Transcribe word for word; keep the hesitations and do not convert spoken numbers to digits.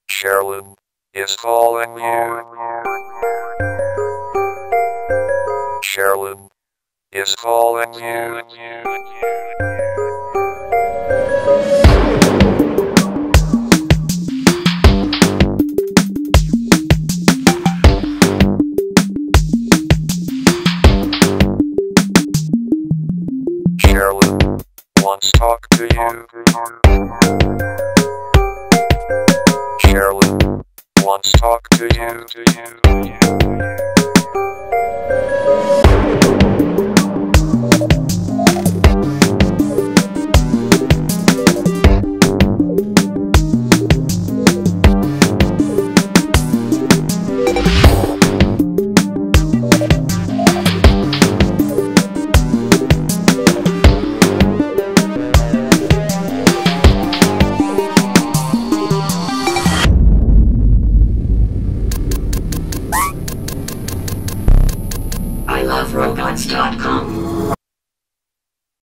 Cherilyn is calling you. Cherilyn is calling you. Cherilyn wants to talk to you. Cherilyn wants to talk to you. I love robots dot com